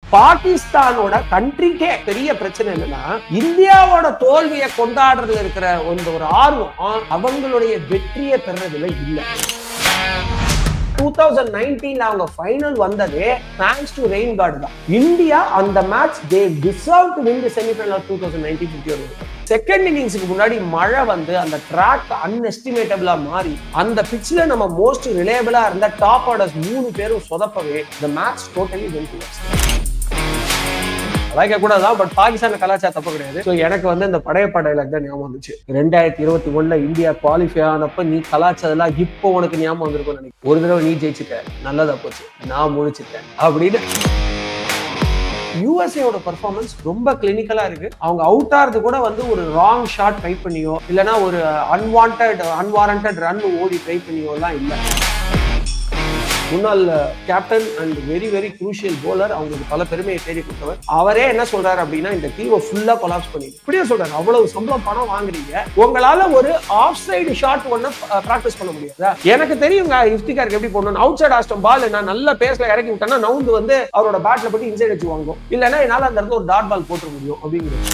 பாகிஸ்தானோட கண்ட்ரிக்கே பெரிய பிரச்சனை என்னன்னா, இந்தியாவோட தோல்வியை கொண்டாடுறதுல இருக்கிற ஒரு ஆர்வம் அவங்களுடைய வெற்றியை பெறதுல இல்ல. 2019 அவங்க ஃபைனல் வந்ததே தேங்க்ஸ் டு ரெயின் கார்டு தான். இந்தியா அந்த match they deserve to win the semifinal of 2019 second இன்னிங்ஸ்க்கு முன்னாடி மழை வந்து அந்த ட்ராக் அன்எஸ்டிமேட்டபிளா மாறி அந்த பிட்ச்ல நம்ம மோஸ்ட் ரிலேபிளா இருந்த டாப் ஆர்டர்ஸ் 3 பேரும் சொதப்பவே the match totally went to us. கூடாதான், பட் பாகிஸ்தான் கலாச்சார தப்பு கிடையாது. ஸோ எனக்கு வந்து இந்த படையப்பா டைலாக் தான் ஞாபகம் வந்துச்சு. 2021 இந்தியா குவாலிஃபை ஆனப்ப நீ கலாச்சாரம் இப்போ உனக்கு ஞாபகம் வந்திருக்கும் நினைக்கிறேன். ஒரு தடவை நீ ஜெயிச்சுட்ட, நல்லதா போச்சு, நான் முழிச்சிட்டேன் அப்படின்னு. யூஎஸ்ஏயோட பெர்ஃபார்மன்ஸ் ரொம்ப கிளினிக்கலா இருக்கு. அவங்க அவுட் ஆறது கூட வந்து ஒரு ராங் ஷாட் ட்ரை பண்ணியோ இல்லைன்னா ஒரு அன்வாரண்டட் ரன் ஓடி ட்ரை பண்ணியோ எல்லாம் இல்லை. முன்னாள் captain and very very crucial bowler, அவங்களுக்கு பல பெருமையை தேடி கொடுத்தவர். அவரே என்ன சொல்றாரு அப்படின்னா, இந்த டீமை ஃபுல்லா கொலாப்ஸ் பண்ணி இப்படியே சொல்றாரு, அவ்வளவு சம்பளம் பணம் வாங்குறீங்க, உங்களால ஒரு ஆஃப் சைடு ஷாட் ஒன்னு பிராக்டிஸ் பண்ண முடியாதா? எனக்கு தெரியுங்க இஃப்திகாருக்கு எப்படி போடணும். அவுட் சைட் ஆஸ்டம் பால் நான் நல்ல பேஸ்ல இறக்கி விட்டேன்னா நவுந்து வந்து அவரோட பேட்ல போட்டு இன்சைட் வச்சு வாங்கும், இல்லைன்னா என்னால அந்த இடத்துல ஒரு டாட் பால் போட்டு முடியும் அப்படிங்கிறது.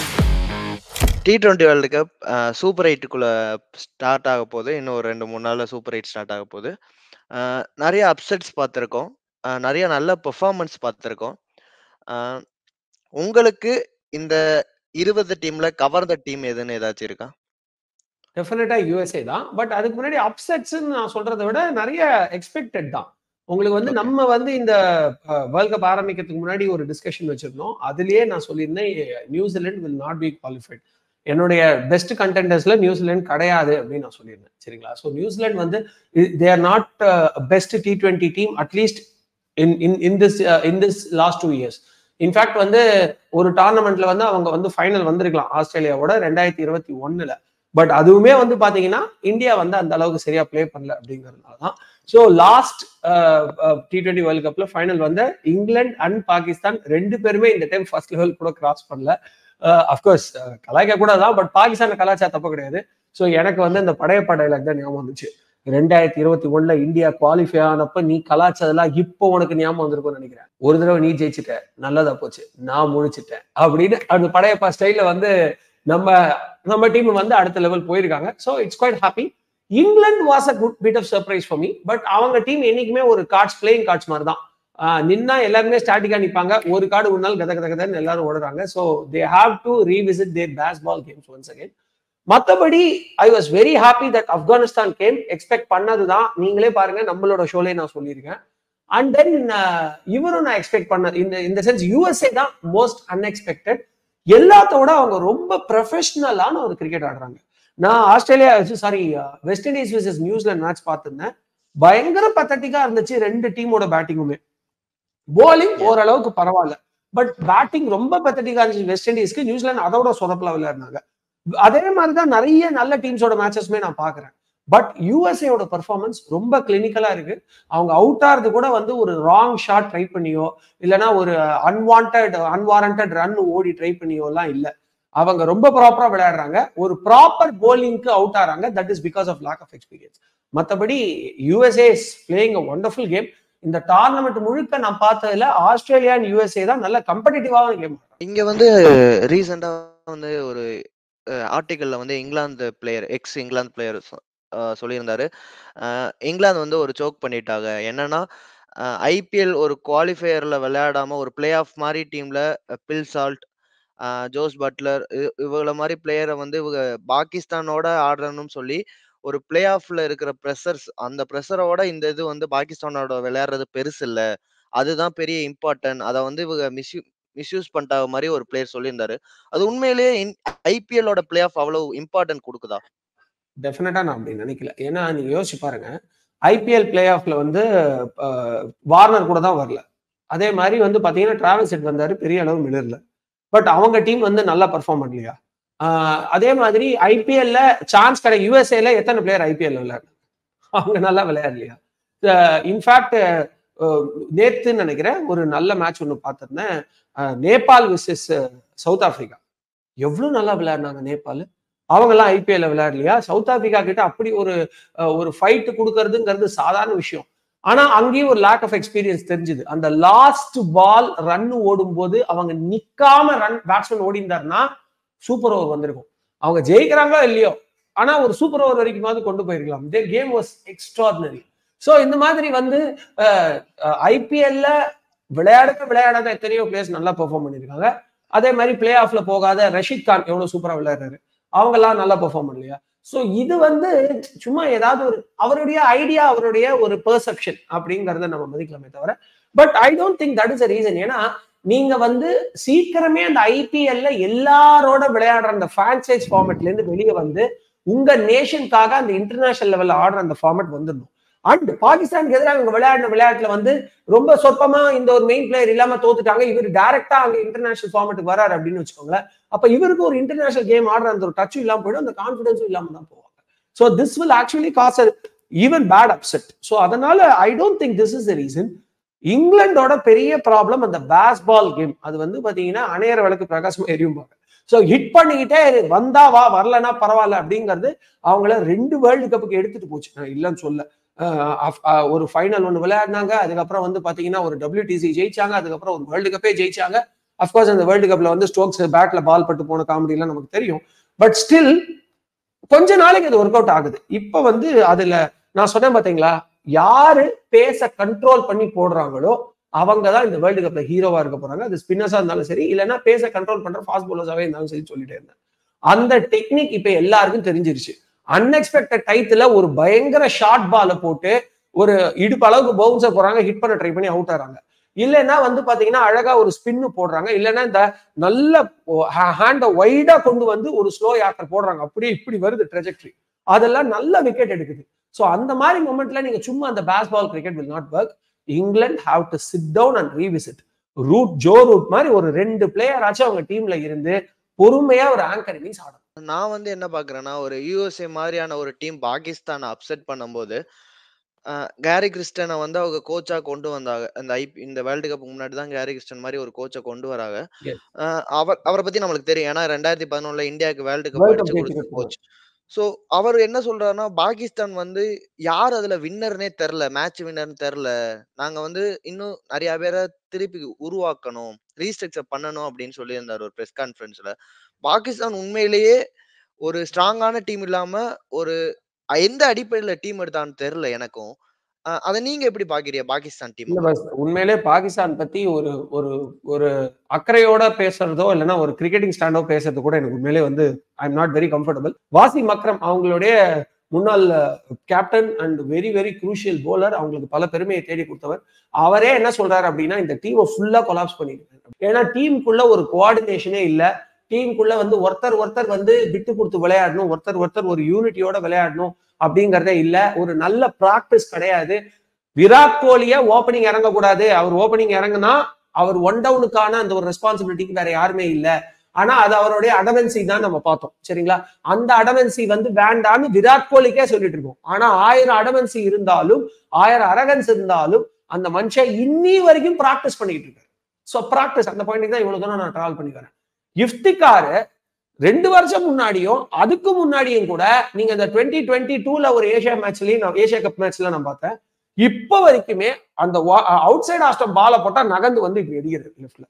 T20 வேர்ல்டு கப் சூப்பர் 8க்குள்ள ஸ்டார்ட் ஆக போகுது. இன்னும் ஒரு 2-3 நாள்ல சூப்பர் 8 ஸ்டார்ட் ஆக போகுது. நிறைய அப்செட்ஸ் பார்த்துருக்கோம், நிறைய நல்ல பெர்ஃபார்மன்ஸ் பார்த்துருக்கோம். உங்களுக்கு இந்த 20 டீம்ல கவர்ந்த டீம் எதுன்னு ஏதாச்சும் இருக்கா? டெஃபினட்டா யூஎஸ்ஏ தான். பட் அதுக்கு முன்னாடி அப்செட்ஸ் நான் சொல்றதை விட நிறைய எக்ஸ்பெக்டட் தான். உங்களுக்கு வந்து நம்ம வந்து இந்த வேர்ல்ட் கப் ஆரம்பிக்கிறதுக்கு முன்னாடி ஒரு டிஸ்கஷன் வச்சிருந்தோம். அதுலயே நான் சொல்லியிருந்தேன் New Zealand will not be qualified. என்னுடைய பெஸ்ட் கண்டெண்டர்ஸ்ல நியூசிலாந்து கிடையாது அப்படின்னு நான் சொல்லியிருந்தேன். சரிங்களா? ஸோ நியூசிலாந்து வந்து they are not best T20 team at least in this last 2 years. In fact வந்து ஒரு டோர்னமெண்ட்ல வந்து அவங்க வந்து ஃபைனல் வந்திருக்கலாம் ஆஸ்திரேலியாவோட 2021. பட் அதுவுமே வந்து பாத்தீங்கன்னா இந்தியா வந்து அந்த அளவுக்கு சரியா பிளே பண்ணல அப்படிங்கிறதுனால தான். ஸோ லாஸ்ட் T20 வேர்ல்ட் கப்ல ஃபைனல் வந்து இங்கிலாந்து அண்ட் பாகிஸ்தான் 2 பேருமே இந்த டைம் ஃபர்ஸ்ட் லெவல் கூட கிராஸ் பண்ணல. அஃப்கோர்ஸ் கலாய்க்க கூட தான், பட் பாகிஸ்தான் கலாச்சார தப்பு கிடையாது. ஸோ எனக்கு வந்து இந்த படையப்பா டைலாக் தான் ஞாபகம் வந்துச்சு. 2021 இந்தியா குவாலிஃபை ஆனப்ப நீ கலாச்சாரம் இப்போ உனக்கு ஞாபகம் வந்திருக்கும் நினைக்கிறேன். ஒரு தடவை நீ ஜெயிச்சுட்ட, நல்லதா போச்சு, நான் முழிச்சிட்டேன் அப்படின்னு அந்த படையப்பா ஸ்டைல வந்து நம்ம டீம் வந்து அடுத்த லெவல் போயிருக்காங்க. So it's quite happy. England was a good bit of surprise for me. But அவங்க டீம் என்னைக்குமே ஒரு பிளேயிங் கார்ட்ஸ் மாதிரி தான். நின்னா எல்லாருமே ஸ்டாட்டிக்கா நிப்பாங்க, ஒரு கார்டு ஒரு நாள் கத கத கதன்னு எல்லாரும் ஓடுறாங்க. So they have to revisit their baseball games once again. மற்றபடி I was very happy that Afghanistan game. Expect பண்ணதுதான். நீங்களே பாருங்க, நம்மளோட ஷோலே நான் சொல்லியிருக்கேன். அண்ட் தென் இவரும் நான் எக்ஸ்பெக்ட் பண்ண இந்த சென்ஸ் யூஎஸ்ஏ தான் மோஸ்ட் அன்எக்ஸ்பெக்டட். எல்லாத்தோட அவங்க ரொம்ப ப்ரொஃபஷனலான ஒரு கிரிக்கெட் ஆடுறாங்க. நான் West Indies versus New Zealand match பார்த்திருந்தேன். பயங்கர பத்தட்டிக்கா இருந்துச்சு 2 டீமோட பேட்டிங்குமே. போலிங் ஓரளவுக்கு பரவாயில்ல, பட் பேட்டிங் ரொம்ப பத்தட்டிக்கா இருந்துச்சு வெஸ்ட் இண்டீஸ்க்கு. நியூசிலாந்து அதோட சொதப்பல விளையாடுனாங்க. அதே மாதிரிதான் நிறைய நல்ல டீம்ஸோட மேட்சஸ்மே நான் பாக்குறேன். பட் யூஎஸ்ஏயோட பெர்ஃபார்மன்ஸ் ரொம்ப கிளினிக்கலா இருக்கு. அவங்க அவுட் ஆறது கூட வந்து ஒரு ராங் ஷாட் ட்ரை பண்ணியோ இல்லைன்னா ஒரு அன்வாரண்டட் ரன் ஓடி ட்ரை பண்ணியோ எல்லாம் இல்லை. அவங்க ரொம்ப ப்ராப்பரா விளையாடுறாங்க. ஒரு ப்ராப்பர் போலிங்க்கு அவுட் ஆறாங்க. That is because of lack of experience. மற்றபடி USA is playing a wonderful game. இந்த டோர்னமெண்ட் முழுக்க நான் பார்த்ததுல ஆஸ்திரேலியா அண்ட் யூஎஸ்ஏ தான் நல்ல கம்படிட்டிவான கேம். இங்க வந்து ரீசெண்டா வந்து ஒரு ஆர்டிக்கல்ல வந்து இங்கிலாந்து பிளேயர் இங்கிலாந்து பிளேயர் சொல்லியிருந்தாரு, இங்கிலாந்து வந்து ஒரு சோக் பண்ணிட்டாங்க. என்னன்னா ஐபிஎல் ஒரு குவாலிஃபயர்ல விளையாடாம ஒரு பிளே ஆஃப் மாதிரி டீம்ல பில் சால்ட், ஜோஸ் பட்லர் இவங்கள மாதிரி பிளேயரை வந்து இவங்க பாகிஸ்தானோட ஆடுறணும்னு சொல்லி ஒரு பிளே ஆஃப்ல இருக்கிற ப்ரெஷர்ஸ், அந்த ப்ரெஷரோட இந்த இது வந்து பாகிஸ்தானோட விளையாடுறது பெருசு இல்லை, அதுதான் பெரிய இம்பார்ட்டன்ட், அதை வந்து இவங்க மிஸ்யூஸ் பண்ணிட்டாங்க மாதிரி ஒரு பிளேயர் சொல்லியிருந்தாரு. அது உண்மையிலேயே ஐபிஎல்லோட பிளே ஆஃப் அவ்வளவு இம்பார்ட்டன்ட் கொடுக்குதா? டெஃபினட்டா நான் அப்படி நினைக்கல. ஏன்னா நீங்க யோசிச்சு பாருங்க, ஐபிஎல் பிளே ஆஃப்ல வந்து வார்னர் கூட தான் வரல. அதே மாதிரி வந்து பாத்தீங்கன்னா டிராவல்ஸ் ஹெட் வந்தாரு, பெரிய அளவு மிளர்ல. பட் அவங்க டீம் வந்து நல்லா பெர்ஃபார்ம் பண்ணலையா? அதே மாதிரி ஐபிஎல்ல சான்ஸ் கிடையாது. யூஎஸ்ஏல எத்தனை பிளேயர் ஐபிஎல் விளையாடு, அவங்க நல்லா விளையாடலையா? இன்ஃபேக்ட் நேத்துன்னு நினைக்கிறேன் ஒரு நல்ல மேட்ச் ஒன்று பார்த்திருந்தேன், நேபாள் விசஸ் சவுத் ஆப்பிரிக்கா. எவ்வளவு நல்லா விளையாடினாங்க நேபாள். அவங்க எல்லாம் ஐபிஎல்ல விளையாடலையா? சவுத் ஆப்பிரிக்கா கிட்ட அப்படி ஒரு ஃபைட் கொடுக்கறதுங்கிறது சாதாரண விஷயம். ஆனா அங்கேயும் ஒரு லேக் ஆஃப் எக்ஸ்பீரியன்ஸ் தெரிஞ்சுது. அந்த லாஸ்ட் பால் ரன் ஓடும் போது அவங்க நிக்காம ரன் பேட்ஸ்மேன் ஓடி இருந்தாருன்னா சூப்பர் ஓவர் வந்திருக்கும். அவங்க ஜெயிக்கிறாங்களோ இல்லையோ, ஆனா ஒரு சூப்பர் ஓவர் வரைக்கும் கொண்டு போயிருக்கலாம். Their game was extraordinary. So இந்த மாதிரி வந்து ஐபிஎல்ல விளையாடாத எத்தனையோ பிளேயர்ஸ் நல்லா பெர்ஃபார்ம் பண்ணிருக்காங்க. அதே மாதிரி பிளே ஆஃப்ல போகாத ரஷீத் கான் எவ்வளவு சூப்பரா விளையாடுறாரு, அவங்க எல்லாம் நல்லா பெர்ஃபார்ம் பண்ணலையா? சோ இது வந்து சும்மா ஏதாவது ஒரு அவருடைய ஐடியா, அவருடைய ஒரு பெர்செப்ஷன் அப்படிங்கறத நம்ம மதிக்கலாமே தவிர, but I don't think that is a reason. ஏன்னா நீங்க வந்து சீக்கிரமே அந்த ஐபிஎல்ல எல்லாரோட விளையாடுற அந்த பிரான்சைஸ் ஃபார்மேட்ல இருந்து வெளியே வந்து உங்க நேஷனுக்காக அந்த இன்டர்நேஷனல் லெவல்ல ஆடுற அந்த ஃபார்மேட் வந்துடணும். அண்ட் பாகிஸ்தானுக்கு எதிராக இவங்க விளையாடின விளையாட்டுல வந்து ரொம்ப சொற்பமா இந்த ஒரு மெயின் பிளேயர் இல்லாம தோத்துட்டாங்க, இவர் டைரக்டா அங்க இன்டர்நேஷனல் ஃபார்மேட்டுக்கு வராரு அப்படின்னு வச்சுக்கோங்களேன். அப்ப இவருக்கு ஒரு இன்டர்நேஷனல் கேம் ஆடுற அந்த ஒரு டச்சும் இல்லாம போயிடும், அந்த கான்பிடன்ஸும் இல்லாம தான் போவாங்க. So this will actually cause even bad upset. So அதனால I don't think this is the reason. இங்கிலாண்டோட பெரிய ப்ராப்ளம் அந்த பேஸ்பால் கேம். அது வந்து பாத்தீங்கன்னா அணையற விளக்கு பிரகாசமா எரியும்பாங்க. ஸோ ஹிட் பண்ணிக்கிட்டே வந்தா வா, வரலன்னா பரவாயில்ல அப்படிங்கிறது அவங்கள 2 வேர்ல்டு கப்புக்கு எடுத்துட்டு போச்சு. நான் இல்லைன்னு சொல்ல. ஒரு ஃபைனல் ஒன்று விளையாடினாங்க, அதுக்கப்புறம் வந்து பாத்தீங்கன்னா ஒரு WTC ஜெயிச்சாங்க, அதுக்கப்புறம் ஒரு வேர்ல்டு கப்பே ஜெயிச்சாங்க. அப்கோர்ஸ் அந்த வேர்ல்டு கப்ல வந்து ஸ்டோக்ஸ் பேட்ல பால் பட்டு போன காமெடி எல்லாம் நமக்கு தெரியும். பட் ஸ்டில் கொஞ்ச நாளைக்கு அது ஒர்க் அவுட் ஆகுது. இப்ப வந்து அதுல நான் சொன்னேன் பாத்தீங்களா, யாரு பேச கண்ட்ரோல் பண்ணி போடுறாங்களோ அவங்க தான் இந்த வேர்ல்டு கப்ல ஹீரோவா இருக்க போறாங்க. அது ஸ்பின்னர்ஸா இருந்தாலும் சரி, இல்லைன்னா பேச கண்ட்ரோல் பண்ற ஃபாஸ்ட் பவுலர்ஸாவே இருந்தாலும் சரி சொல்லிட்டே இருந்தேன். அந்த டெக்னிக் இப்ப எல்லாருக்கும் தெரிஞ்சிருச்சு. அன்எக்ஸ்பெக்டட் டைத்துல ஒரு பயங்கர ஷார்ட் பால போட்டு ஒரு இடுப்பு அளவுக்கு பவுன்சர் போறாங்க, ஹிட் பண்ண ட்ரை பண்ணி அவுட் ஆறாங்க. இல்லைன்னா வந்து பாத்தீங்கன்னா அழகா ஒரு ஸ்பின்னு போடுறாங்க, இல்லைன்னா இந்த நல்ல ஹேண்ட வைடா கொண்டு வந்து ஒரு ஸ்லோ யாக்கர் போடுறாங்க, அப்படியே இப்படி வருது ட்ரெஜெக்டரி, அதெல்லாம் நல்ல விக்கெட் எடுக்குது. ஸோ அந்த மாதிரி மொமெண்ட்ல நீங்க சும்மா அந்த baseball cricket will not work. England have to sit down and revisit. Joe Root மாதிரி ஒரு 2 பிளேயர் ஆச்சும் அவங்க டீம்ல இருந்து பொறுமையா ஒரு ஆங்கர் இன்னிங்ஸ் ஆடணும். நான் வந்து என்ன பாக்குறேன்னா, ஒரு யுஎஸ்ஏ மாதிரியான ஒரு டீம் பாகிஸ்தானை அப்செட் பண்ணும்போது கேரி கிறிஸ்டனை வந்து அவங்க கோச்சா கொண்டு வந்தாங்க. இந்த வேர்ல்டு கப்புக்கு முன்னாடி தான் கேரி கிறிஸ்டன் மாதிரி ஒரு கோச்சை கொண்டு வராங்க. அவரை பத்தி நம்மளுக்கு தெரியும். ஏன்னா 2011 இந்தியாவுக்கு வேர்ல்டு கப் அடிச்சு கொடுத்த கோச். சோ அவர் என்ன சொல்றாருன்னா, பாகிஸ்தான் வந்து யார் அதுல வின்னர்னே தெரியல, மேட்ச் வின்னர்னு தெரியல, நாங்க வந்து இன்னும் நிறைய பேரை திருப்பி உருவாக்கணும், ரீஸ்ட்ரக்சர் பண்ணணும் அப்படின்னு சொல்லியிருந்தார் ஒரு பிரஸ் கான்ஃபரன்ஸ்ல. பாகிஸ்தான் உண்மையிலேயே ஒரு ஸ்ட்ராங்கான டீம் இல்லாம ஒரு எந்த அடிப்படையில டீம் எடுத்தான்னு தெரியல எனக்கும். அதை நீங்க எப்படி பாக்குறீங்க பாகிஸ்தான் டீம்? உண்மையிலே பாகிஸ்தான் பத்தி ஒரு ஒரு ஒரு அக்கறையோட பேசுறதோ இல்லைன்னா ஒரு கிரிக்கெட்டிங் ஸ்டாண்டோ பேசுறது கூட எனக்கு உண்மையிலே வந்து I am not very comfortable. Wasim Akram அவங்களுடைய முன்னாள் captain and very very crucial bowler, அவங்களுக்கு பல பெருமையை தேடி கொடுத்தவர். அவரே என்ன சொல்றாரு அப்படின்னா, இந்த டீமை ஃபுல்லா கொலாப்ஸ் பண்ணிருக்காரு. ஏன்னா டீமுக்குள்ள ஒரு கோஆர்டினேஷனே இல்ல. டீமுக்குள்ள வந்து ஒருத்தர் வந்து விட்டு கொடுத்து விளையாடணும், ஒருத்தர் ஒரு யூனிட்டியோட விளையாடணும் அப்படிங்கறதே இல்ல. ஒரு நல்ல பிராக்டிஸ் கிடையாது. விராட் கோலிய ஓப்பனிங் இறங்கக்கூடாது, அவர் ஓப்பனிங் இறங்குனா அவர் 1 டவுனுக்கான அந்த ஒரு ரெஸ்பான்சிபிலிட்டிக்கு வேற யாருமே இல்ல. ஆனா அது அவருடைய அடமென்சி தான் நம்ம பார்த்தோம். சரிங்களா? அந்த அடமென்சி வந்து வேண்டான்னு விராட் கோலிக்கே சொல்லிட்டு இருக்கோம். ஆனா 1000 அடமென்சி இருந்தாலும் 1000 அரகன்ஸ் இருந்தாலும் அந்த மனுஷன் இன்னி வரைக்கும் பிராக்டிஸ் பண்ணிட்டு இருக்காரு. சோ பிராக்டிஸ் அந்த பாயிண்ட் தான் இவ்வளவு தூரம் நான் டிராவல் பண்ணி வரேன். இஃப்திகார் 2 வருஷம் முன்னாடியும் அதுக்கு முன்னாடியும் கூட நீங்க இந்த 2022ல ஒரு ஏசியா கப் மேட்ச்ல நான் பார்த்தேன். இப்ப வரைக்குமே அந்த அவுட் சைட் ஆஸ்டம் பால போட்டா நகர்ந்து வந்து இப்படி அடிக்கிறது லெஃப்ட்ல.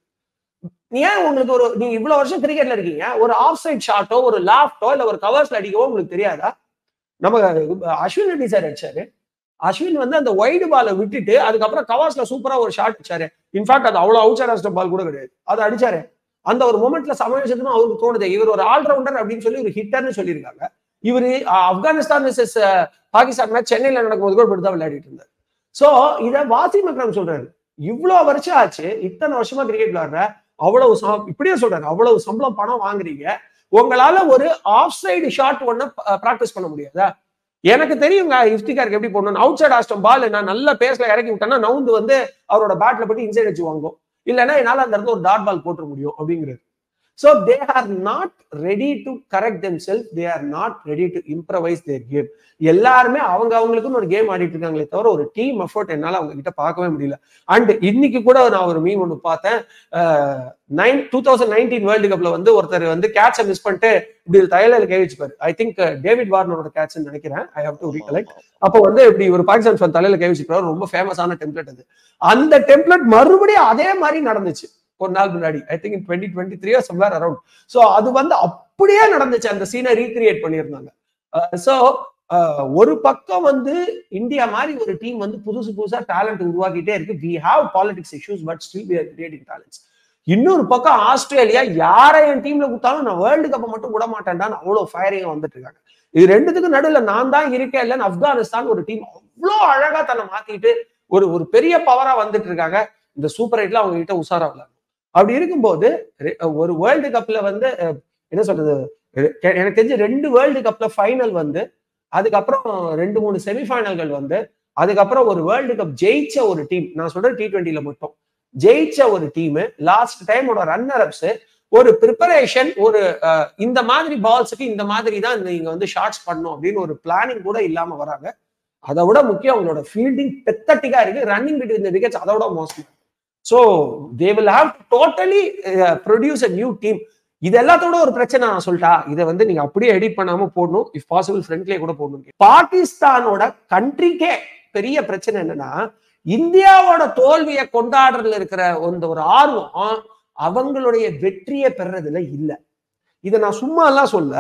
ஏன் உங்களுக்கு நீங்க இவ்வளவு வருஷம் கிரிக்கெட்ல இருக்கீங்க, ஒரு ஆஃப் சைட் ஷாட்டோ ஒரு லாஃப்டோ இல்ல ஒரு கவர்ஸ்ல அடிக்கவோ உங்களுக்கு தெரியாதா? நம்ம அஸ்வின் ரெட்டி சார் அடிச்சாரு. அஸ்வின் வந்து அந்த வைடு பாலை விட்டுட்டு அதுக்கப்புறம் கவர்ஸ்ல சூப்பரா ஒரு ஷாட் அடிச்சாரு. இன்ஃபேக்ட் அது அவ்வளவு அவுட் சைட் ஆஸ்டம் பால் கூட கிடையாது, அதை அடிச்சாரு. அந்த ஒரு மொமெண்ட்ல சமயசத்துன்னு அவருக்கு தோணுது, இவர் ஒரு ஆல்ரவுண்டர் அப்படின்னு சொல்லி ஒரு ஹிட்டர்னு சொல்லியிருக்காங்க. இவரு ஆப்கானிஸ்தான் வெர்சஸ் பாகிஸ்தான் மேட்ச் சென்னையில நடக்கும்போது கூட இப்படிதான் விளையாடிட்டு இருந்தார். சோ இத வாசிம் அக்ரம் சொல்றாரு, இவ்வளவு வருஷம் ஆச்சு, இத்தனை வருஷமா கிரிக்கெட் விளையாடுற, அவ்வளவு இப்படியே சொல்றாரு, அவ்வளவு சம்பளம் பணம் வாங்குறீங்க, உங்களால ஒரு ஆஃப் சைடு ஷாட் ஒண்ணு பிராக்டிஸ் பண்ண முடியாதா? எனக்கு தெரியுங்க இஃப்திகாருக்கு எப்படி போடணும். அவுட் சைட் ஆஸ்டம் பால் நான் நல்ல பேஸ்ல இறக்கி விட்டேன்னா நவுந்து வந்து அவரோட பேட்ல போட்டு இன்சைட் வச்சு வாங்கும், இல்லைன்னா என்னால அந்த இடத்துல ஒரு டாட் பால் போட்டுற முடியும் அப்படிங்கிறது. So they are not ready to correct themselves. They are not ready to improvise their game. எல்லாருமே அவங்களுக்குன்னு ஒரு கேம் ஆடிட்டு இருக்காங்களே தவிர ஒரு டீம் எஃபர்ட் என்னால அவங்க கிட்ட பார்க்கவே முடியல. அண்ட் இன்னைக்கு கூட நான் ஒரு மீம் ஒன்று பார்த்தேன். 2019 வேர்ல்டு கப்ல வந்து ஒருத்தர் வந்து கேட்சை மிஸ் பண்ணிட்டு இப்படி தையல கை வச்சுப்பாரு. ஐ திங்க் டேவிட் வார்னரோட கேட்ச்னு நினைக்கிறேன். I have to recollect. அப்போ வந்து இப்படி ஒரு பாகிஸ்தான் ஃபேன் தலையில கை வச்சுப்பாரு. ரொம்ப ஃபேமஸான டெம்ப்ளேட் அது. அந்த டெம்ப்ளேட் மறுபடியும் அதே மாதிரி நடந்துச்சு ஒரு நாள் முன்னாடி. I think 2023 or somewhere around. So அது வந்து அப்படியே நடந்துச்சு. அந்த சீனை ரீக்ரியேட் பண்ணியிருந்தாங்க. சோ ஒரு பக்கம் வந்து இந்தியா மாதிரி ஒரு டீம் வந்து புதுசா டேலண்ட் உருவாக்கிட்டே இருக்கு. we have politics issues but still we are creating talents. இன்னொரு பக்கம் ஆஸ்திரேலியா யாரை என் டீம்ல கொடுத்தாலும் நான் வேர்ல்டு கப்பை மட்டும் விட மாட்டேன்டான்னு அவ்வளவு ஃபயரிங்கா வந்துட்டு இருக்காங்க. இது ரெண்டுத்துக்கு நடுவில் நான் தான் இருக்கேன் இல்லைன்னு ஆப்கானிஸ்தான் ஒரு டீம் அவ்வளோ அழகா தன்னை மாத்திட்டு ஒரு பெரிய பவரா வந்துட்டு இருக்காங்க. இந்த சூப்பர் 8ல அவங்க கிட்ட உசாரா விளையாடும். அப்படி இருக்கும்போது ஒரு வேர்ல்டு கப்ல வந்து என்ன சொல்றது, எனக்கு தெரிஞ்சு 2 வேர்ல்டு கப்ல ஃபைனல் வந்து, அதுக்கப்புறம் 2-3 செமிஃபைனல்கள் வந்து, அதுக்கப்புறம் ஒரு வேர்ல்டு கப் ஜெயிச்ச ஒரு டீம், நான் சொல்றேன் T20ல மட்டும் ஜெயிச்ச ஒரு டீம், லாஸ்ட் டைமோட ரன்னர் அப்ஸ், ஒரு ப்ரிப்பரேஷன், ஒரு இந்த மாதிரி பால்ஸுக்கு இந்த மாதிரி தான் நீங்க வந்து ஷாட்ஸ் பண்ணணும் அப்படின்னு ஒரு பிளானிங் கூட இல்லாம வராங்க. அதை விட முக்கியம் அவங்களோட ஃபீல்டிங் பெத்தட்டிக்கா இருக்கு. ரன்னிங் பிட்வீன் தி விக்கெட்ஸ் அதை விட மோசம். So they will have to totally produce a new team. இது எல்லாத்தோட ஒரு பிரச்சனை நான் சொல்லிட்டா, இதை வந்து நீங்க அப்படியே எடிட் பண்ணாம போடணும். இஃப் பாசிபிள் ஃப்ரண்ட்லயே கூட போடணும். பாகிஸ்தானோட கண்ட்ரிக்கே பெரிய பிரச்சனை என்னன்னா, இந்தியாவோட தோல்வியை கொண்டாடுறதுல இருக்கிற ஒரு ஆர்வம் அவங்களுடைய வெற்றியை பெறதுல இல்ல. இதை நான் சும்மா எல்லாம் சொல்ல.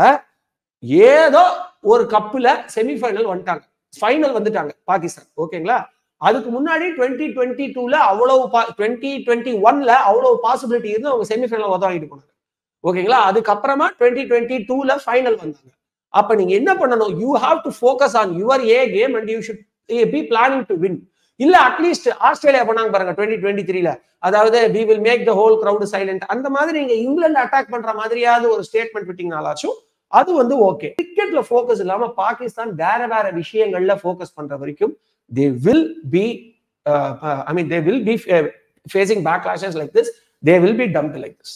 ஏதோ ஒரு கப்புல செமிஃபைனல் வந்துட்டாங்க, ஃபைனல் வந்துட்டாங்க பாகிஸ்தான், ஓகேங்களா? அதுக்கு முன்னாடி 2022ல அவ்வளவு 2021ல அவ்வளவு பாசிபிலிட்டி இருந்து அவங்க செமிஃபைனல் உதவிட்டு போனாங்க, ஓகேங்களா? அதுக்கப்புறமா 2022ல ஃபைனல் வந்தாங்க. அப்ப நீங்க என்ன பண்ணணும்? You have to focus on your A game and you should be planning to win. இல்ல அட்லீஸ்ட் ஆஸ்திரேலியா பண்ணாங்க பாருங்க 2023ல, அதாவது we will make the whole crowd silent. அந்த மாதிரி நீங்க இங்கிலாந்து அட்டாக் பண்ற மாதிரியாவது ஒரு ஸ்டேட்மெண்ட் விட்டீங்கனாலாச்சும் அது வந்து ஓகே. கிரிக்கெட்ல ஃபோக்கஸ் இல்லாம பாகிஸ்தான் வேற விஷயங்கள்ல ஃபோக்கஸ் பண்ற வரைக்கும் they will be they will be facing backlashes like this. They will be dumped like this.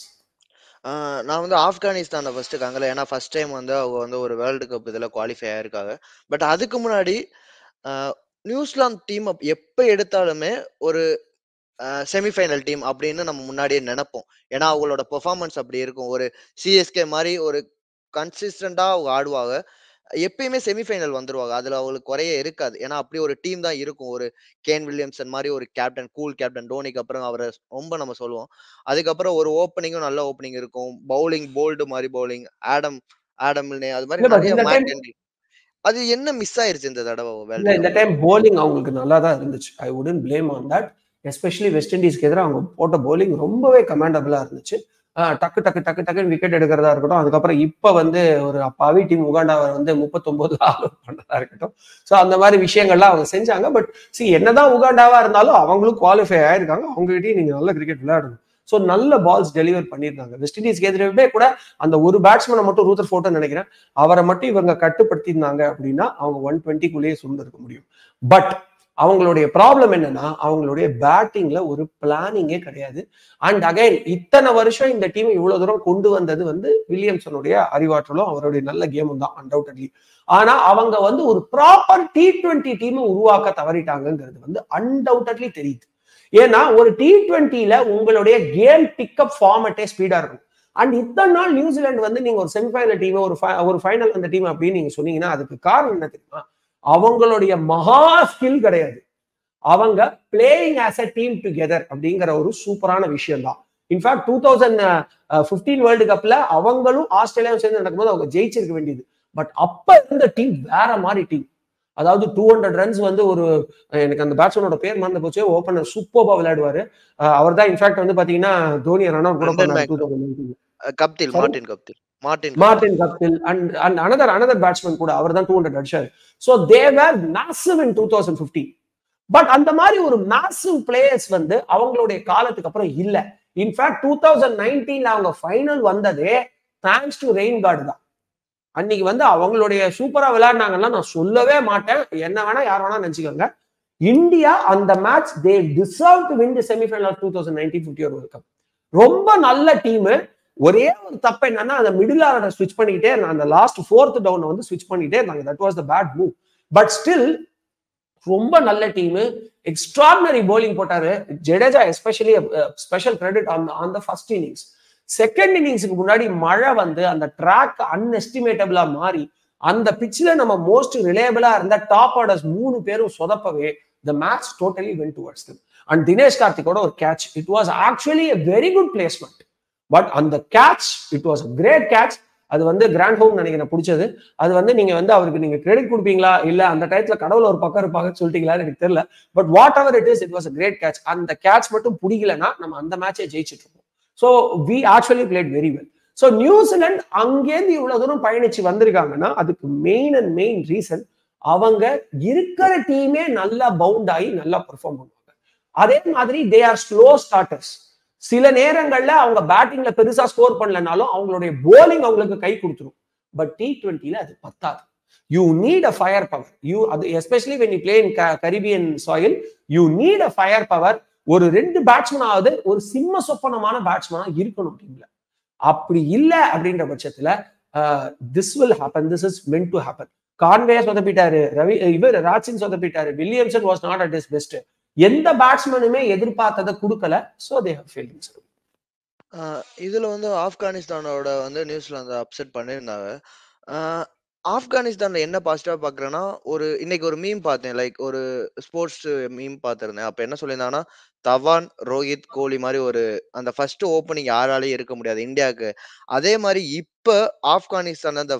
நான் வந்து ஆப்கானிஸ்தானை ஃபர்ஸ்ட் காங்கல, ஏன்னா ஃபர்ஸ்ட் டைம் வந்து அவங்க வந்து ஒரு வேர்ல்டு கப் இதுல குவாலிஃபை ஆயிருக்காங்க. பட் அதுக்கு முன்னாடி நியூசிலாந்து டீம் எப்ப எடுத்தாலுமே ஒரு செமிஃபைனல் டீம் அப்படின்னு நம்ம முன்னாடியே நினைப்போம். ஏன்னா அவங்களோட பெர்ஃபார்மன்ஸ் அப்படி இருக்கும். ஒரு சிஎஸ்கே மாதிரி ஒரு கன்சிஸ்டண்டா அவங்க ஆடுவாங்க. எப்பயுமே செமிஃபைனல் வந்துருவாங்க. அதுல அவங்களுக்கு குறைய இருக்காது. ஏன்னா அப்படி ஒரு டீம் தான் இருக்கும். ஒரு கேன் வில்லியம்சன் மாதிரி ஒரு கேப்டன், கூல் கேப்டன், டோனிக்கு அப்புறம் அவரை ரொம்ப நம்ம சொல்லுவோம். அதுக்கப்புறம் ஒரு ஓப்பனிங்கும் நல்ல ஓப்பனிங் இருக்கும். பவுலிங் போல்டு மாதிரி பவுலிங், ஆடம் அது மாதிரி நிறைய. அது என்ன மிஸ் ஆயிருச்சு இந்த தடவை? இந்த டைம் போலிங் அவங்களுக்கு நல்லா தான் இருந்துச்சு. I wouldn't blame on that. Especially West இண்டீஸ்க்கு எதிராக அவங்க போட்ட போலிங் ரொம்பவே கமாண்டபிளா இருந்துச்சு. டக்கு விக்கெட் எடுக்கிறதா இருக்கட்டும். அதுக்கப்புறம் இப்ப வந்து ஒரு அப்பாவி டீம் உகாண்டாவை வந்து 39 ஆல் பண்ணதா இருக்கட்டும். ஸோ அந்த மாதிரி விஷயங்கள்லாம் அவங்க செஞ்சாங்க. பட் என்னதான் உகாண்டாவா இருந்தாலும் அவங்களும் குவாலிஃபை ஆயிருக்காங்க. அவங்ககிட்டயும் நீங்க நல்ல கிரிக்கெட் விளையாடணும். ஸோ நல்ல பால்ஸ் டெலிவர் பண்ணியிருந்தாங்க. வெஸ்ட் இண்டீஸ்க்கு எதிரே கூட அந்த ஒரு பேட்ஸ்மேனை மட்டும் ரூதர்ஃபோர்ட்னு நினைக்கிறேன், அவரை மட்டும் இவங்க கட்டுப்படுத்தியிருந்தாங்க அப்படின்னா அவங்க 120க்குள்ளேயே சுண்டிருக்க முடியும். பட் அவங்களுடைய ப்ராப்ளம் என்னன்னா, அவங்களுடைய பேட்டிங்ல ஒரு பிளானிங்கே கிடையாது. அண்ட் அகைன் இத்தனை வருஷம் இந்த டீம் இவ்வளவு தூரம் கொண்டு வந்தது வந்து வில்லியம்சனுடைய அறிவாற்றலும் அவருடைய நல்ல கேமும் தான் அன்டவுட்லி. ஆனா அவங்க வந்து ஒரு ப்ராப்பர் T20 டீமை உருவாக்க தவறிட்டாங்கிறது வந்து அன்டவுட்லி தெரியுது. ஏன்னா ஒரு T20ல உங்களுடைய கேம் பிக்கப் ஃபார்மட்டே ஸ்பீடா இருக்கும். அண்ட் இத்தனை நாள் நியூசிலாந்து வந்து நீங்க ஒரு செமிஃபைனல் டீம், ஒரு ஃபைனல் அந்த டீம் அப்படின்னு நீங்க சொன்னீங்கன்னா அதுக்கு காரணம் என்ன தெரியுமா? அவங்களுடைய மகா ஸ்கில் கிடையாது. அவங்க playing as a team together அப்படிங்கிற ஒரு சூப்பரான விஷயம் தான். இன்ஃபேக்ட் 2015 வேர்ல்டு கப்ல அவங்களும் ஆஸ்திரேலியாவும் சேர்ந்து நடக்கும்போது அவங்க ஜெயிச்சிருக்க வேண்டியது. பட் அப்ப இருந்த டீம் வேற மாதிரி டீம். அதாவது 200 ரன்ஸ் வந்து ஒரு, எனக்கு அந்த பேட்ஸ்மேனோட பேர் மறந்து போச்சு, ஓபனர் சூப்பர்பா விளையாடுவாரு. அவர் தான் இன்ஃபேக்ட் வந்து பாத்தீங்கன்னா தோனி ரன் அவுட் கூட பண்ணாரு 2019. Martin Guptill and another batsman கூட அவர் தான் 200 அடிச்சாரு. So they were massive in 2015. But அந்த மாதிரி ஒரு massive players வந்து அவங்களுடைய காலத்துக்கு அப்புறம் இல்ல. இன்ஃபேக்ட் 2019ல அவங்க ஃபைனல் வந்ததே தேங்க்ஸ் டு ரெயின் கார்டு தான். அன்னைக்கு வந்து அவங்களுடைய சூப்பரா விளையாடினாங்கன்னா நான் சொல்லவே மாட்டேன். என்ன வேணா யார் வேணா நினைச்சுக்கோங்க. இந்தியா அந்த match they deserve to win the semi-final of 2019 50 World Cup. ரொம்ப நல்ல டீம். ஒரே ஒரு தப்பு என்னன்னா அந்த மிடில் ஆர்டர் ஸ்விட்ச் பண்ணிக்கிட்டே இருந்தாங்க, அந்த லாஸ்ட் 4th டவுன் வந்து ஸ்விட்ச் பண்ணிட்டே இருந்தாங்க. That was the bad move. But still ரொம்ப நல்ல டீம், எக்ஸ்ட்ராடினரி போலிங் போட்டாரு Jadeja, especially special credit on the first innings. Second இன்னிங்ஸ்க்கு முன்னாடி மழை வந்து அந்த ட்ராக் அன்எஸ்டிமேட்டபிளா மாறி அந்த பிச்சில் நம்ம மோஸ்ட் ரிலேபிளா இருந்த டாப் ஆர்டர்ஸ் 3 பேரும் சொதப்பவே the match totally went towards them. And Dinesh Karthikoட ஒரு catch, it was actually a very good placement, but on the catch it was a great catch. அது வந்து கிராண்ட் ஹோம் நினைக்கிறேன் பிடிச்சது. அது வந்து நீங்க வந்து அவருக்கு நீங்க கிரெடிட் கொடுப்பீங்களா இல்ல அந்த டயத்துல கடவுள் ஒரு பக்கம் இருப்பாங்கன்னு சொல்லிட்டீங்களான்னு எனக்கு தெரியல. But whatever it is, it was a great catch. அந்த கேட்ச் மட்டும் பிடிக்கலன்னா நம்ம அந்த மேட்சை ஜெயிச்சிட்டு இருப்போம். So we actually played very well. So New Zealand அங்கேருந்து இவ்வளவு தூரம் பயணிச்சு வந்திருக்காங்கன்னா அதுக்கு மெயின் அண்ட் மெயின் ரீசன் அவங்க இருக்கிற டீமே நல்லா பவுண்ட் ஆகி நல்லா பெர்ஃபார்ம் பண்ணுவாங்க. அதே மாதிரி தே ஆர் ஸ்லோ ஸ்டார்டர்ஸ். சில நேரங்கள்ல அவங்க பேட்டிங்ல பெருசா ஸ்கோர் பண்ணலனாலும் அவங்களுடைய போலிங் அவங்களுக்கு கை கொடுத்துரும். பட் T20ல அது பத்தாது. You need a fire power. You அது especially when you play in Caribbean soil, you need a fire power. ஒரு 2 பேட்ஸ்மேன் ஆகுது ஒரு சிம்ம சொப்பனமான பேட்ஸ்மேனா இருக்கணும் டீம்ல. அப்படி இல்லை அப்படின்ற பட்சத்துல this will happen, this is meant to happen. Conway சொதப்பிட்டாரு, இவர் ராஜ்சிங் சொதப்பிட்டாரு, Williamson was not at his best. எந்த பேட்ஸ்மேனுமே எதிர்பார்த்ததை கொடுக்கல. So they have failed. இதுல வந்து ஆப்கானிஸ்தானோட வந்து நியூசிலாந்து அப்செட் பண்ணியிருந்தாங்க. ஆப்கானிஸ்தான்ல என்ன பாசிட்டிவா பாக்குறேன்னா, இன்னைக்கு ஒரு மீம் பார்த்தேன், லைக் ஒரு ஸ்போர்ட்ஸ் மீம் பார்த்திருந்தேன். அப்ப என்ன சொல்லியிருந்தாங்கன்னா, தவான், ரோஹித், கோலி மாதிரி அந்த ஃபர்ஸ்ட் ஓப்பனிங் யாராலையும் இருக்க முடியாது இந்தியாவுக்கு. அதே மாதிரி இப்ப ஆப்கானிஸ்தான் அந்த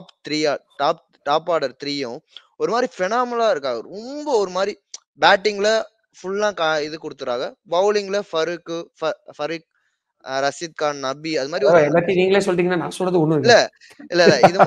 டாப் ஆர்டர் 3யும் ஒரு மாதிரி ஃபெனாமலா இருக்காங்க. ரொம்ப ஒரு மாதிரி பேட்டிங்ல ஃபுல்லா இது கொடுத்துறாங்க, பவுலிங்ல ஃபரீக், ரஷீத் கான், நபி, அது மாதிரி நீங்களே சொல்லிட்டீங்கன்னா நான் சொல்றது ஒண்ணும் இல்ல இல்ல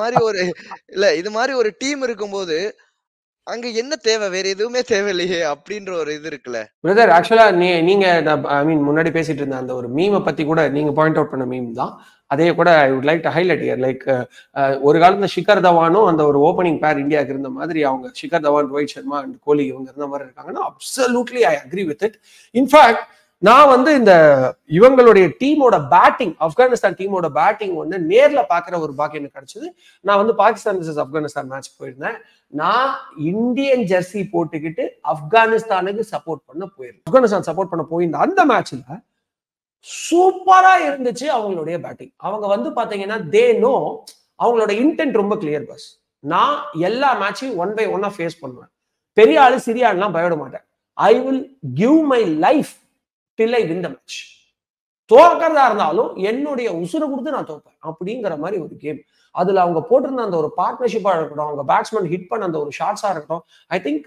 இது மாதிரி ஒரு டீம் இருக்கும்போது அங்க என்ன தேவை, வேற எதுவுமே தேவையில்லையே அப்படின்ற ஒரு இது இருக்குல்ல பிரதர். ஆக்சுவலா நீங்க ஐ மீன் முன்னாடி பேசிட்டு இருந்த அந்த ஒரு மீமை பத்தி கூட நீங்க பாயிண்ட் அவுட் பண்ண மீம் தான். அதே கூட I would like to highlight here. Like ஒரு காலத்துல ஷிகர் தவானும் அந்த ஒரு ஓப்பனிங் பேர் இந்தியாவுக்கு இருந்த மாதிரி அவங்க ஷிகர் தவான், ரோஹித் சர்மா அண்ட் கோலி இவங்க இருந்த மாதிரி இருக்காங்கன்னா absolutely I agree with it. In fact நான் வந்து இந்த இவங்களுடைய டீமோட பேட்டிங், ஆப்கானிஸ்தான் டீமோட பேட்டிங் வந்து நேர்ல பாக்குற ஒரு பாக்கியம் எனக்கு கிடைச்சது. நான் வந்து பாகிஸ்தான் vs ஆப்கானிஸ்தான் மேட்ச் போயிருந்தேன். நான் இந்தியன் ஜெர்சி போட்டுக்கிட்டு ஆப்கானிஸ்தானுக்கு சப்போர்ட் பண்ண போயிருந்தேன். ஆப்கானிஸ்தான் சப்போர்ட் பண்ண போயிருந்தேன். அந்த மேட்ச்ல சூப்பரா இருந்துச்சு அவங்களுடைய பேட்டிங். அவங்க வந்து பாத்தீங்கன்னா தே நோ, அவங்களோட இன்டென்ட் ரொம்ப கிளியர். பஸ் நான் எல்லா மேட்சையும் 1 by 1 ஃபேஸ் பண்ணுவேன். பெரிய ஆளு சிறிய ஆளுலாம் பயப்பட மாட்டேன். I will give my life till I win the match. தோக்கிறதா இருந்தாலும் என்னுடைய உசுரை கொடுத்து நான் தோப்பேன் அப்படிங்கிற மாதிரி ஒரு கேம். அதுல அவங்க போட்டிருந்த அந்த ஒரு பார்ட்னர்ஷிப்பா இருக்கட்டும், அவங்க பேட்ஸ்மேன் ஹிட் பண்ண அந்த ஒரு ஷாட்ஸா இருக்கட்டும், ஐ திங்க்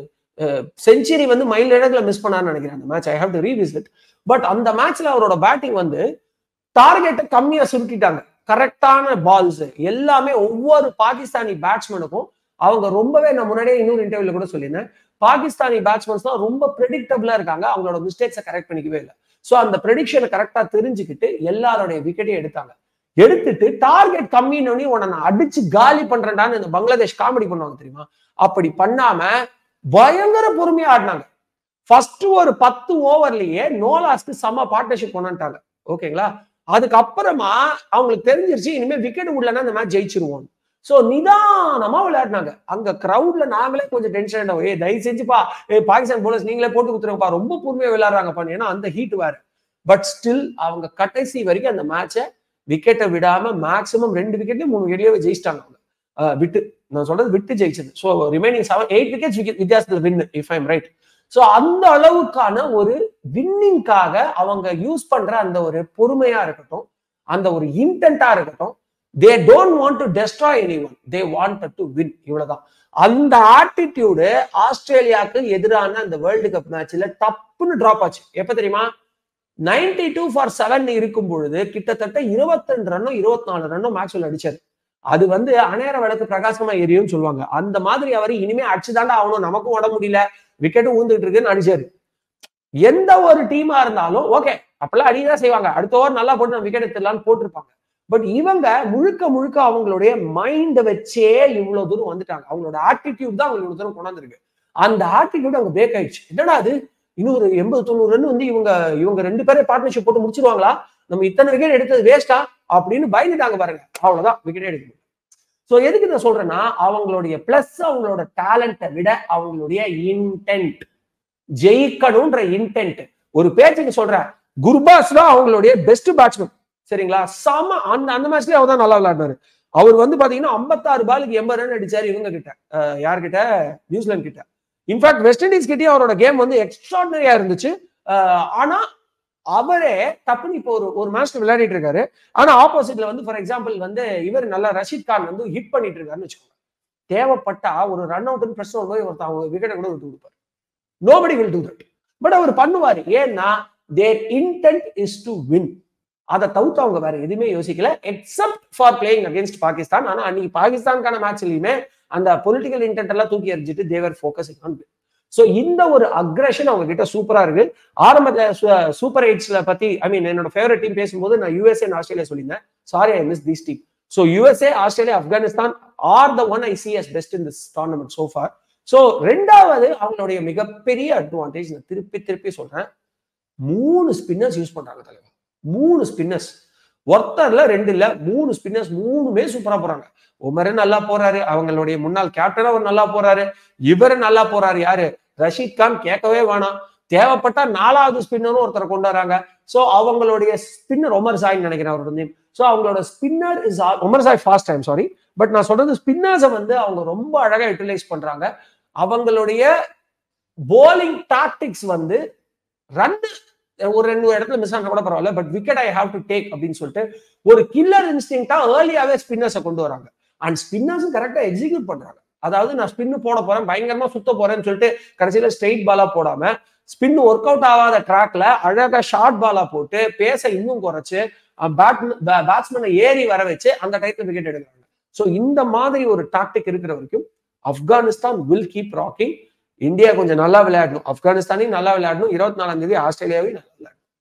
செஞ்சுரி வந்து மைல் இடத்துல மிஸ் பண்ணான்னு நினைக்கிறேன் அந்த match. I have to revisit. But அந்த மேட்ச்ல அவரோட பேட்டிங் வந்து டார்கெட்டை கம்மியா சுருட்டிட்டாங்க. கரெக்டான பால்ஸ் எல்லாமே ஒவ்வொரு பாகிஸ்தானி பேட்ஸ்மேனுக்கும் அவங்க ரொம்பவே, நான் முன்னாடியே இன்னொரு இன்டர்வியூல கூட சொல்லியிருந்தேன், பாகிஸ்தானி பேட்ஸ்மேன்ஸ் தான் ரொம்ப ப்ரெடிக்டபிளா இருக்காங்க, அவங்களோட மிஸ்டேக்ஸை கரெக்ட் பண்ணிக்கவே இல்லை. ஸோ அந்த ப்ரெடிக்ஷனை கரெக்டா தெரிஞ்சுக்கிட்டு எல்லாரோடைய விக்கெட்டையும் எடுத்தாங்க. எடுத்துட்டு டார்கெட் கம்மின்னு உன்னை நான் அடிச்சு காலி பண்றேன்டான்னு இந்த பங்களாதேஷ் காமெடி பண்ணுவாங்க தெரியுமா, அப்படி பண்ணாம பயங்கர பொறுமையா ஆடினாங்க. ஃபர்ஸ்ட் ஒரு 10 ஓவர்லயே நோலாஸ்க்கு செம பார்ட்னர்ஷிப் கொண்டாண்டாங்க. ஓகேங்களா? அதுக்கப்புறமா அவங்களுக்கு தெரிஞ்சிருச்சு இனிமே விக்கெட் விடலன்னா இந்த மேட்ச் ஜெயிச்சிருவோம். சோ நிதானமா விளையாடினாங்க. அங்க கிரவுட்ல நாங்களே கொஞ்சம் டென்ஷன் ஆயிட்டோம். தயவு செஞ்சுப்பா பாகிஸ்தான் போலர்ஸ் நீங்களே போட்டு கொடுத்துருங்கப்பா, ரொம்ப பொறுமையா விளையாடுறாங்கப்பா, ஏன்னா அந்த ஹீட் வேற. பட் ஸ்டில் அவங்க கடைசி வரைக்கும் அந்த மேட்சை விக்கெட்டை விடாம மேக்சிமம் 2 விக்கெட்லயும் 3 விக்கெட்லயே ஜெயிச்சிட்டாங்க. விட்டு நான் சொல்றது விட்டு ஜெயிச்சது. ஸோ ரிமைனிங் 8 விக்கெட்ஸ் வித்தியாசத்துல win if I'm right. So அந்த அளவுக்கான ஒரு வின்னிங்காக அவங்க யூஸ் பண்ற அந்த ஒரு பொறுமையா இருக்கட்டும், அந்த ஒரு இன்டென்ட்டா இருக்கட்டும், they don't want to destroy anyone, they wanted to win. இவ்வளவுதான். அந்த ஆட்டிடியூடு ஆஸ்திரேலியாவுக்கு எதிரான அந்த வேர்ல்டு கப் மேட்ச்ல டப்புன்னு டிராப் ஆச்சு. எப்ப தெரியுமா? 92 for 7 இருக்கும் பொழுது கிட்டத்தட்ட 22 ரன்னோ 24 ரன்னோ மேக்ஸ்வெல் அடிச்சாரு. அது வந்து அநேர விளக்கு பிரகாசமா எரியும் சொல்லுவாங்க. அந்த மாதிரி அவர் இனிமே அடிச்சுதாண்டா ஆகணும், நமக்கும் உட முடியல, விக்கெட்டும் ஊந்துட்டு இருக்குன்னு அடிச்சாரு. எந்த ஒரு டீமா இருந்தாலும் ஓகே அப்பெல்லாம் அடிதான் செய்வாங்க, அடுத்த ஓவர் நல்லா போட்டு நம்ம விக்கெட் எடுத்துடலாம்னு போட்டிருப்பாங்க. பட் இவங்க முழுக்க முழுக்க அவங்களுடைய மைண்ட் வச்சே இவ்வளவு தூரம் வந்துட்டாங்க. அவங்களோட ஆட்டிடியூட் தான் அவங்க இவ்வளவு தூரம் கொண்டாந்துருக்கு. அந்த ஆட்டிடியூட் அவங்க பிரேக் ஆயிடுச்சு. என்னடா அது இன்னொரு 80-90 ரன் வந்து இவங்க 2 பேரே பார்ட்னர்ஷிப் போட்டு முடிச்சிருவாங்களா, நம்ம இத்தனை விக்கெட் எடுத்தது வேஸ்டா அப்படின்னு பயந்துட்டாங்க பாருங்க, அவ்வளவுதான் விக்கெட் எடுக்கணும். சோ எதுக்கு இதை சொல்றேன்னா, அவங்களுடைய பிளஸ் அவங்களோட டேலண்ட்டை விட அவங்களுடைய இன்டென்ட், ஜெயிக்கணும்ன்ற இன்டென்ட். ஒரு பேச்சுக்கு சொல்றேன், குர்பாஸ் தான் அவங்களுடைய பெஸ்ட் பேட்ஸ்மேன், சரிங்களா? அந்த மேட்ச்லயே அவர் தான் நல்லா விளையாடினாரு. அவர் வந்து பாத்தீங்கன்னா 56 பாலுக்கு 80 ரன் அடிச்சாரு இவங்க கிட்ட, யார்கிட்ட, நியூசிலாந்து கிட்ட. இன்ஃபேக்ட் வெஸ்ட் இண்டீஸ் கிட்டே அவரோட கேம் வந்து எக்ஸ்ட்ராடனரியா இருந்துச்சு. ஆனா அவரே டப்புன்னு இப்போ ஒரு மேட்ச்ல விளையாடிட்டு இருக்காரு. ஆனா ஆப்போசிட்ல வந்து ஃபார் எக்ஸாம்பிள் வந்து இவர் நல்லா ரஷீத் கான் வந்து ஹிட் பண்ணிட்டு இருக்காருன்னு வச்சுக்கோங்க. தேவைப்பட்டா ஒரு ரன் அவுட் பிரஸ் போய் ஒருத்தர் விக்கெட்டை கூட விட்டு கொடுப்பாரு. Nobody will do that. But அவர் பண்ணுவாரு. ஏன்னா their intent is to win. அதை தவிர்த்து அவங்க வேற எதுவுமே யோசிக்கல except for playing against Pakistan. ஆனா அன்னைக்கு பாகிஸ்தானுக்கான மேட்ச்லயுமே அந்த பொலிட்டிக்கல் இன்டென்ட் எல்லாம் தூக்கி எறிஞ்சிட்டு தேவர் ஃபோக்கஸிங் ஆன். சோ இந்த ஒரு அக்ரஷன் அவங்க கிட்ட சூப்பரா இருக்கு. ஆரம்பத்துல சூப்பர் எயிட்ஸ்ல பத்தி என்னோட ஃபேவரட் டீம் பேசும்போது நான் யூஎஸ்ஏ அண்ட் ஆஸ்திரேலியா சொல்லியிருந்தேன். Sorry, I miss these team. So USA, Australia, Afghanistan are the one I see as best in this tournament so far. So ரெண்டாவது அவங்களுடைய மிகப்பெரிய அட்வான்டேஜ், நான் திருப்பி சொல்றேன், 3 ஸ்பின்னர்ஸ் யூஸ் பண்றாங்க தலைவர். 3 ஸ்பின்னர்ஸ், ஒருத்தர்ல 2 இல்ல, 3 ஸ்பின்னர்ஸ், 3மே சூப்பரா போறாங்க. உமர் நல்லா போறாரு, அவங்களுடைய முன்னாள் கேப்டன் அவர் நல்லா போறாரு, இவரு நல்லா போறாரு. யாரு? ரஷீத் கான் கேட்கவே வேணாம். தேவைப்பட்டா 4வது ஸ்பின்னரும் ஒருத்தரை கொண்டு வராங்க. சோ அவங்களுடைய ஸ்பின்னர் உமர் சாய் நினைக்கிறேன் அவரோட நேம். சோ அவங்களோட spinner is Omarzai fast time, sorry. But நான் சொல்றது ஸ்பின்னர்ஸை வந்து அவங்க ரொம்ப அழகா யூட்டிலைஸ் பண்றாங்க. அவங்களுடைய போலிங் டாக்டிக்ஸ் வந்து ரன் ஒரு 2 இடத்துல மிஸ் ஆனா கூட பரவாயில்ல, but wicket I have to take அப்படின்னு சொல்லிட்டு ஒரு கில்லர் இன்ஸ்டிங்க்டா ஏர்லியாவே ஸ்பின்னர்ஸை கொண்டு வராங்க. அண்ட் ஸ்பின்னர்ஸும் கரெக்டா எக்ஸிக்யூட் பண்றாங்க. அதாவது நான் ஸ்பின்னு போட போறேன், பயங்கரமா சுத்த போறேன்னு சொல்லிட்டு கடைசியில ஸ்ட்ரெயிட் பாலா போடாம ஸ்பின் ஒர்க் அவுட் ஆகாத ட்ராக்ல அழகா ஷார்ட் பாலா போட்டு பேச இன்னும் குறைச்சு பேட்ஸ்மேனை ஏறி வர வச்சு அந்த டைத்துல விக்கெட் எடுக்கிறாங்க. சோ இந்த மாதிரி ஒரு டாக்டிக் இருக்கிற வரைக்கும் Afghanistan will keep rocking. India கொஞ்சம் நல்லா விளையாடணும், ஆப்கானிஸ்தானையும் நல்லா விளையாடணும், 24ஆம் தேதி ஆஸ்திரேலியாவையும் நல்லா விளையாடணும்.